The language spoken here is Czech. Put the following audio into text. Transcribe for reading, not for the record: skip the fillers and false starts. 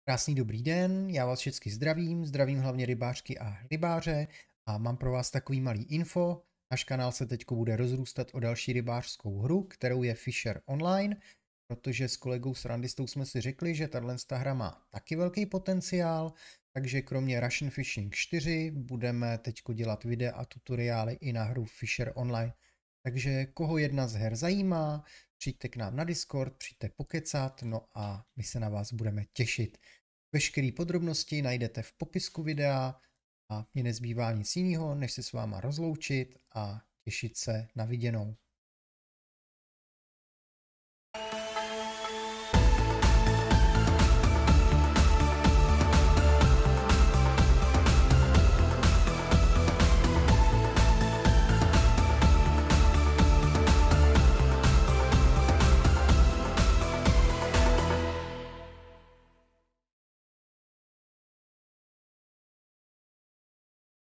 Krásný dobrý den, já vás všechny zdravím hlavně rybářky a rybáře a mám pro vás takový malý info. Náš kanál se teď bude rozrůstat o další rybářskou hru, kterou je Fisher Online, protože s kolegou Srandistou jsme si řekli, že tato hra má taky velký potenciál, takže kromě Russian Fishing 4 budeme teď dělat videa a tutoriály i na hru Fisher Online. Takže koho jedna z her zajímá, přijďte k nám na Discord, přijďte pokecat, no a my se na vás budeme těšit. Veškeré podrobnosti najdete v popisku videa a mě nezbývá nic jiného, než se s váma rozloučit a těšit se na viděnou.